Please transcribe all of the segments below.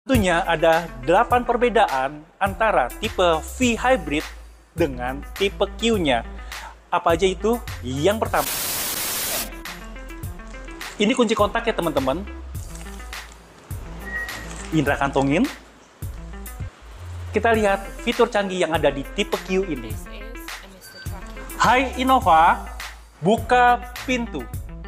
Tentunya ada 8 perbedaan antara tipe V Hybrid dengan tipe Q-nya. Apa aja itu? Yang pertama, ini kunci kontak ya teman-teman. Indra kantongin. Kita lihat fitur canggih yang ada di tipe Q ini. Hai Innova, buka pintu.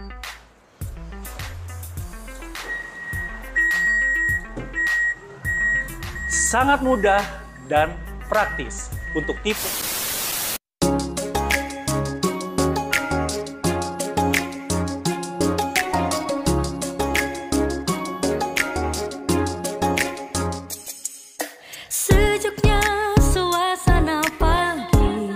Sangat mudah dan praktis untuk tipe. Sejuknya suasana pagi,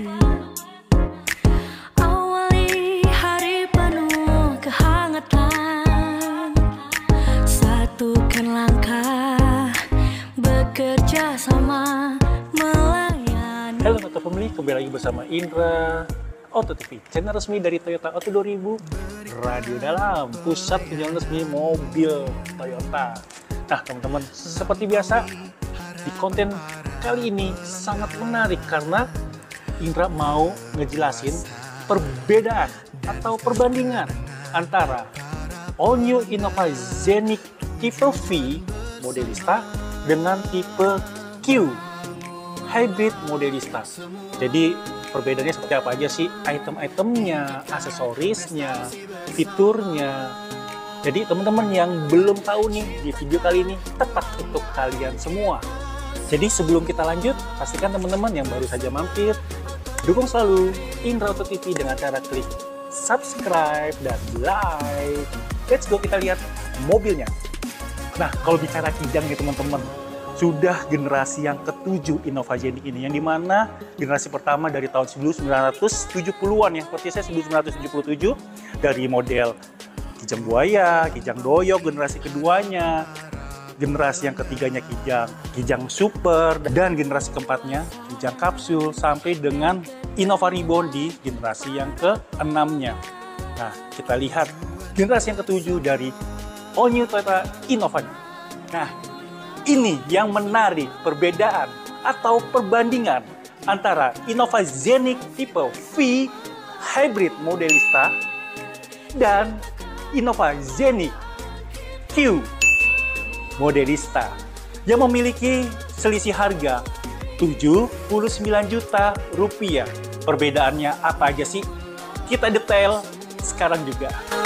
awali hari penuh kehangatan, satukan langkah, bekerja sama, melayani. Halo Motor Family, kembali lagi bersama Indra Auto TV, channel resmi dari Toyota Auto 2000, radio dalam, pusat penjualan resmi mobil Toyota. Nah teman-teman, seperti biasa, di konten kali ini sangat menarik karena Indra mau ngejelasin perbedaan atau perbandingan antara All New Innova Zenith tipe V Modelista dengan tipe Q Hybrid Modelista. Jadi perbedaannya seperti apa aja sih? Item-itemnya, aksesorisnya, fiturnya. Jadi teman-teman yang belum tahu nih, di video kali ini tepat untuk kalian semua. Jadi sebelum kita lanjut, pastikan teman-teman yang baru saja mampir, dukung selalu Indra Auto TV dengan cara klik subscribe dan like. Let's go, kita lihat mobilnya. Nah, kalau bicara kijang nih teman-teman, sudah generasi yang ke-7 Innova Zenith ini, yang dimana generasi pertama dari tahun 1970-an ya, seperti saya 1977, dari model kijang buaya, kijang doyok, generasi keduanya, generasi yang ketiganya kijang super, dan generasi keempatnya kijang kapsul, sampai dengan Innova Reborn di generasi yang ke-6-nya. Nah, kita lihat generasi yang ke-7 dari All New Toyota Innova. Nah, ini yang menarik perbedaan atau perbandingan antara Innova Zenith tipe V Hybrid Modelista dan Innova Zenith Q Modelista yang memiliki selisih harga 79 juta rupiah. Perbedaannya apa aja sih? Kita detail sekarang juga.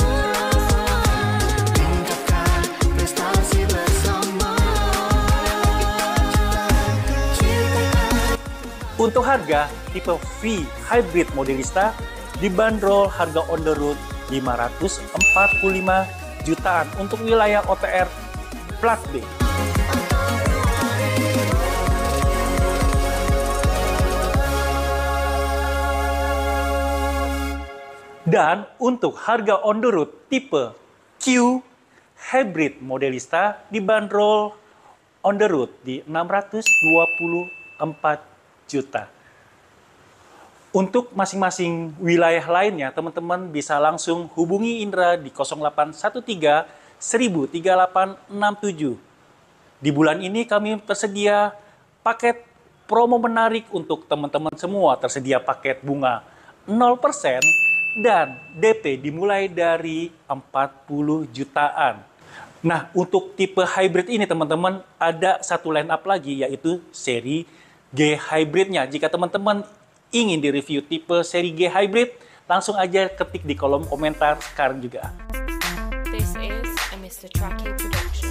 Untuk harga tipe V Hybrid Modelista dibanderol harga on the road 545 jutaan untuk wilayah OTR plat B. Dan untuk harga on the road tipe Q Hybrid Modelista dibanderol on the road di 624 juta. Untuk masing-masing wilayah lainnya, teman-teman bisa langsung hubungi Indra di 0813 103867. Di bulan ini kami tersedia paket promo menarik untuk teman-teman semua. Tersedia paket bunga 0% dan DP dimulai dari 40 jutaan. Nah, untuk tipe hybrid ini teman-teman ada satu line up lagi, yaitu seri G Hybridnya. Jika teman-teman ingin direview tipe seri G Hybrid, langsung aja ketik di kolom komentar sekarang juga. This is a Mr. Truckee production.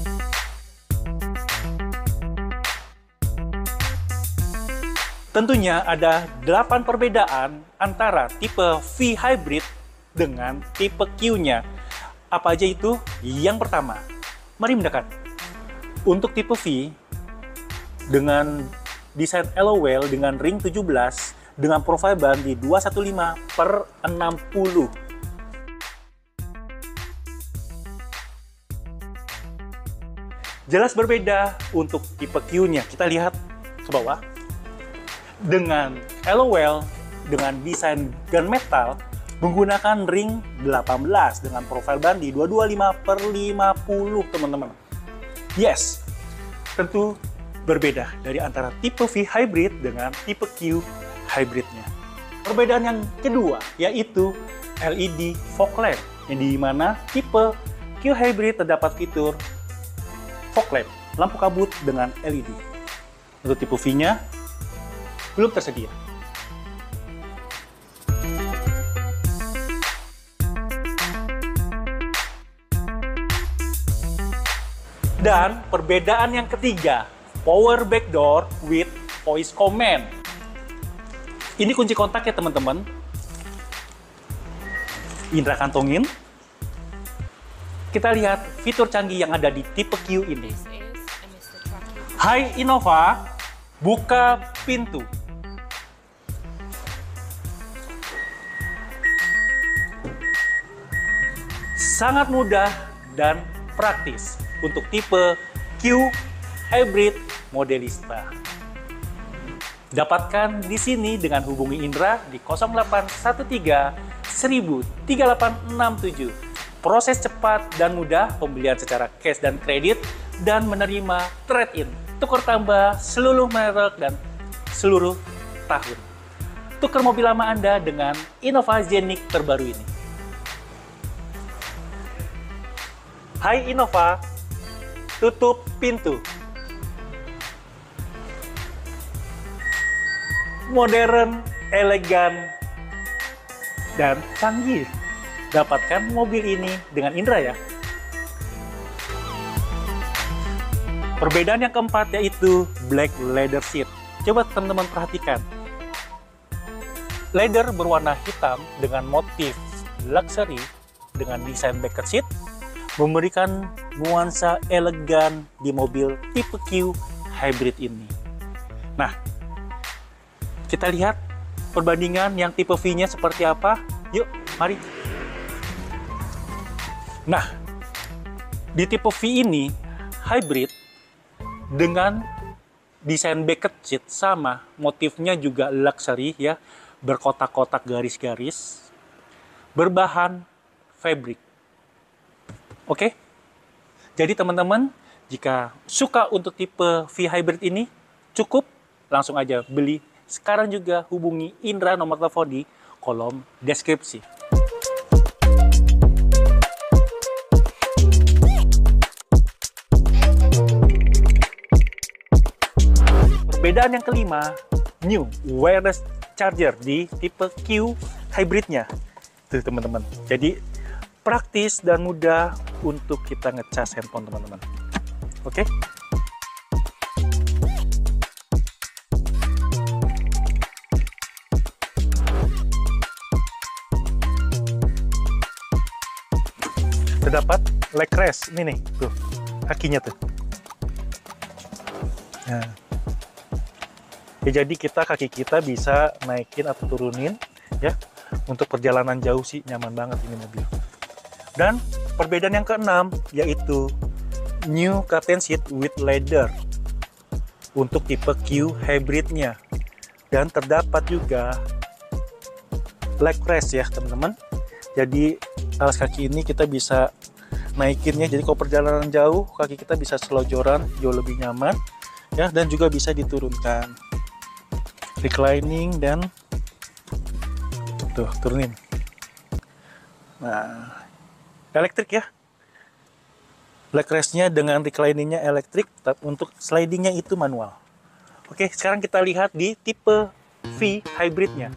Tentunya ada 8 perbedaan antara tipe V Hybrid dengan tipe Q-nya. Apa aja itu? Yang pertama, mari mendekat. Untuk tipe V, dengan desain alloy wheel dengan ring 17, dengan profil ban di 215/60. Jelas berbeda untuk tipe Q-nya. Kita lihat ke bawah. Dengan alloy wheel dengan desain gunmetal menggunakan ring 18 dengan profil ban di 225/50, teman-teman. Yes, tentu berbeda dari antara tipe V hybrid dengan tipe Q hybridnya. Perbedaan yang kedua yaitu LED fog lamp, yang di mana tipe Q hybrid terdapat fitur fog lamp, lampu kabut dengan LED. Untuk tipe V-nya belum tersedia. Dan perbedaan yang ketiga, power backdoor with voice command. Ini kunci kontak ya teman-teman. Indra kantongin. Kita lihat fitur canggih yang ada di tipe Q ini. This is a Mr. Truckee. Hai Innova, buka pintu. Sangat mudah dan praktis untuk tipe Q hybrid modelista. Dapatkan di sini dengan hubungi Indra di 0813 1000 3867. Proses cepat dan mudah, pembelian secara cash dan kredit, dan menerima trade-in, tukar tambah seluruh merek dan seluruh tahun. Tukar mobil lama Anda dengan Innova Zenik terbaru ini. Hai Innova, tutup pintu. Modern, elegan, dan canggih. Dapatkan mobil ini dengan Indra ya. Perbedaan yang keempat yaitu black leather seat. Coba teman-teman perhatikan. Leather berwarna hitam dengan motif luxury dengan desain bucket seat memberikan nuansa elegan di mobil tipe Q hybrid ini. Nah, kita lihat perbandingan yang tipe V-nya seperti apa. Yuk, mari. Nah, di tipe V ini, hybrid, dengan desain bucket seat sama, motifnya juga luxury ya, berkotak-kotak garis-garis, berbahan fabric. Oke? Jadi teman-teman, jika suka untuk tipe V hybrid ini, cukup langsung aja beli. Sekarang juga hubungi Indra nomor telepon di kolom deskripsi. Perbedaan yang kelima, new wireless charger di tipe Q hybridnya. Tuh teman-teman. Jadi praktis dan mudah untuk kita ngecas handphone teman-teman. Oke? Terdapat leg rest ini nih, tuh kakinya tuh. Nah, ya, jadi kaki kita bisa naikin atau turunin ya. Untuk perjalanan jauh sih nyaman banget ini mobil. Dan perbedaan yang keenam yaitu new captain seat with leather untuk tipe Q hybridnya. Dan terdapat juga leg rest ya teman-teman. Jadi alas kaki ini kita bisa naikinnya, jadi kalau perjalanan jauh kaki kita bisa selonjoran jauh lebih nyaman ya, dan juga bisa diturunkan, reclining, dan tuh turunin. Nah, elektrik ya, leg restnya dengan recliningnya elektrik, untuk slidingnya itu manual. Oke, sekarang kita lihat di tipe V hybridnya.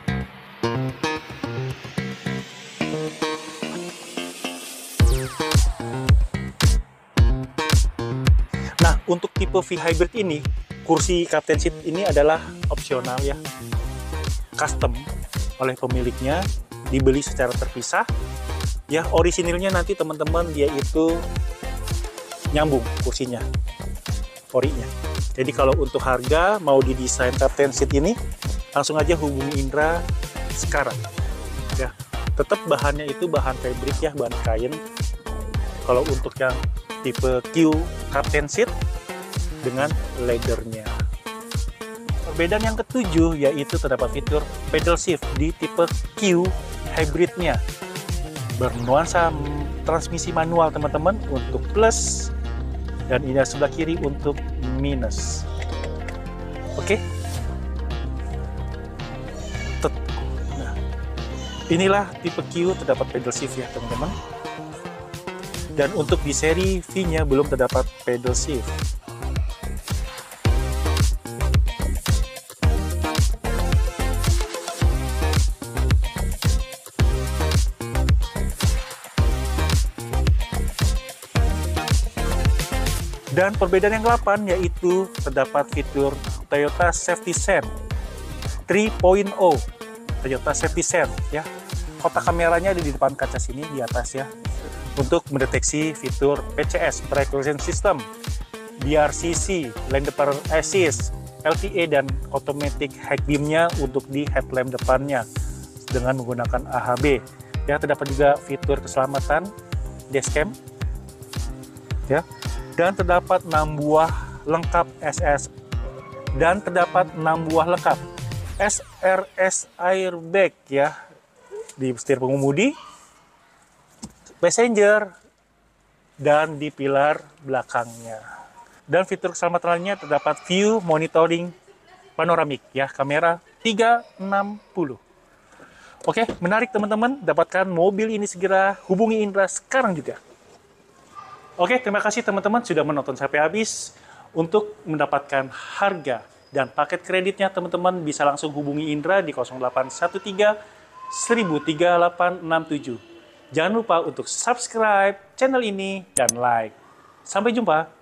Nah, untuk tipe V hybrid ini, kursi captain seat ini adalah opsional ya, custom oleh pemiliknya, dibeli secara terpisah. Ya, orisinilnya nanti teman-teman dia itu nyambung kursinya, orinya. Jadi kalau untuk harga mau didesain captain seat ini, langsung aja hubungi Indra sekarang. Ya, tetap bahannya itu bahan fabric ya, bahan kain. Kalau untuk yang tipe Q captain seat dengan leathernya. Perbedaan yang ketujuh yaitu terdapat fitur pedal shift di tipe Q hybridnya. Bernuansa transmisi manual teman-teman untuk plus, dan ini sebelah kiri untuk minus. Oke. Nah, inilah tipe Q terdapat pedal shift ya teman-teman. Dan untuk di seri V-nya belum terdapat pedal shift. Dan perbedaan yang ke-8 yaitu terdapat fitur Toyota Safety Sense 3.0. Toyota Safety Sense ya. Kotak kameranya ada di depan kaca sini di atas ya. Untuk mendeteksi fitur PCS, Brake Assist System, BRCC, Lane Departure Assist, LTA dan Automatic High Beam-nya untuk di headlamp depannya dengan menggunakan AHB. Ya, terdapat juga fitur keselamatan dashcam. Ya. Dan terdapat 6 buah lengkap SS dan terdapat 6 buah lengkap SRS airbag ya di setir pengemudi, passenger, dan di pilar belakangnya. Dan fitur keselamatan lainnya terdapat view monitoring panoramik ya, kamera 360. Oke, menarik teman-teman, dapatkan mobil ini segera, hubungi Indra sekarang juga. Oke, terima kasih teman-teman sudah menonton sampai habis. Untuk mendapatkan harga dan paket kreditnya, teman-teman bisa langsung hubungi Indra di 0813 103867. Jangan lupa untuk subscribe channel ini dan like. Sampai jumpa.